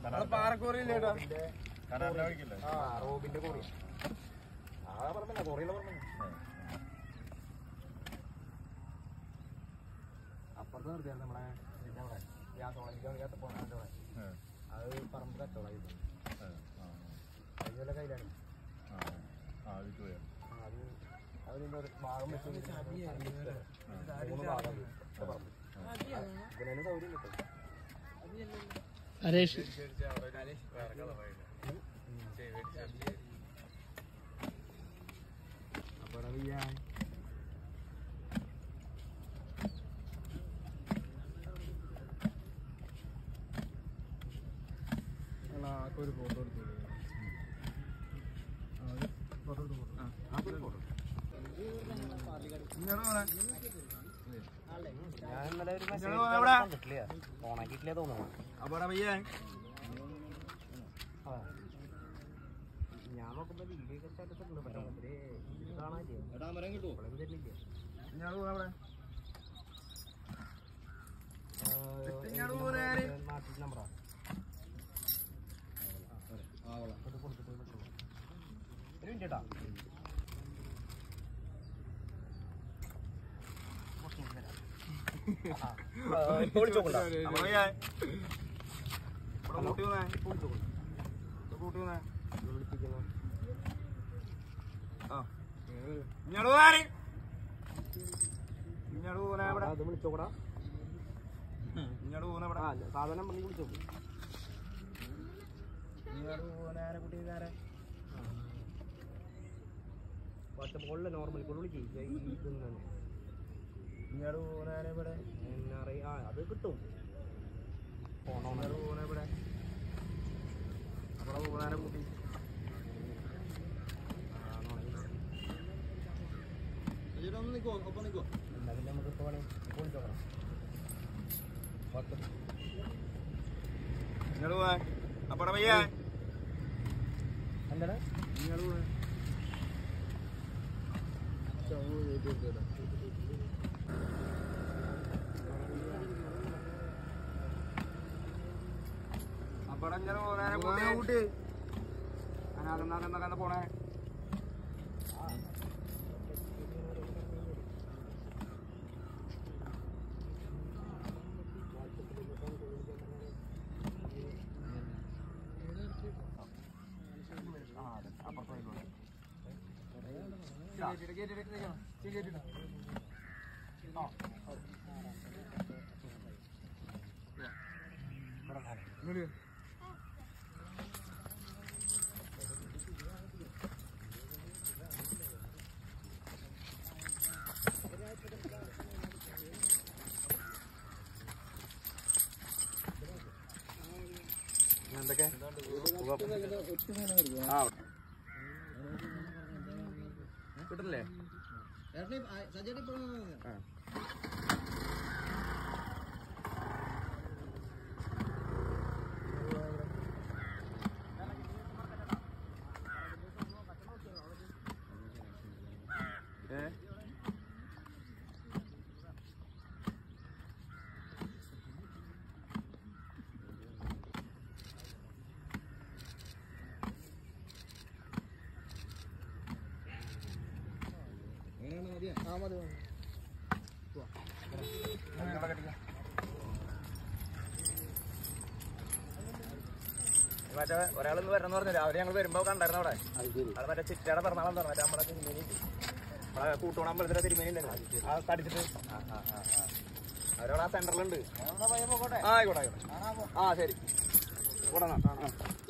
പാറക്കോറിയില്ലേട്ടാ റോബിന്റെ quarry ആ പറഞ്ഞ കോറിയുള്ള പറഞ്ഞു അപ്പുറത്ത് നിർത്തിയാണ് നമ്മളെ അവിടെ ഗ്യാസ് ഓളജിക്കാത്ത പോണാൻ്റെ അവിടെ അത് പറമ്പ് കച്ചവടമായിരുന്നു അതിൻ്റെ കയ്യിലാണ് അതിൻ്റെ ഒരു ഭാഗം വെച്ച് 3 ഭാഗം പറമ്പ് ഇതിനെ സൗകര്യം കിട്ടും ഹരീഷ് അപ്പോൾ ചെയ്യാൻ ഒരു ഫോട്ടോ എടുത്തു ഞാൻ ഇന്നലെ ഒരു മെസ്സേജ് കണ്ടിട്ടില്ല ഓണാക്കിയിട്ടില്ല തോന്നുന്നു ഞാൻ നോക്കുമ്പോ വീഡിയോ സ്റ്റാറ്റസ് ഉണ്ട് പക്ഷേ കാണാനില്ല നാട്ടിൽ നമ്പറാ ഒരു മിനിറ്റ് കേട്ടാ വിളിച്ചോടാ സാധനം പറഞ്ഞ് വിളിച്ചോ വാട്സപ്പ് നോർമൽ കോൾ വിളിക്കേ അത് കിട്ടും ഇവിടെ അവിടെ ഊനാനെ കൂട്ടി ഒപ്പം നിൽക്കുവോ പിന്നെ നമുക്ക് ഇപ്പോൾ വേണമെങ്കിൽ വിളിച്ചോക്കണം ഇങ്ങോട്ട് പോവാ അപ്പട പയ്യാ എന്താണ് ഇങ്ങോട്ട് പോവാ അപ്പടഞ്ഞ ഊനാനെ കൂട്ടി അനാഥ പോണേ എന്തൊക്കെ കിട്ടില്ലേ മറ്റേ ഒരാളെന്ന് വരണം പറഞ്ഞു രാവിലെ ഞങ്ങൾ വരുമ്പോ കണ്ടായിരുന്നു അവിടെ അത് മറ്റേ ചിറ്റയുടെ പിറന്നാളെന്ന് പറഞ്ഞു മറ്റേ നമ്മുടെ തിരുമേനി നമ്മളെ കൂട്ടുകോണമ്പലത്തിലെ തിരുമേനിയില്ലല്ലോ ആ കടിച്ചിട്ട് അവരവിടെ ആ സെന്ററിലുണ്ട് ആയിക്കോട്ടെ ആയിക്കോട്ടെ ആ ശരി കൂടാ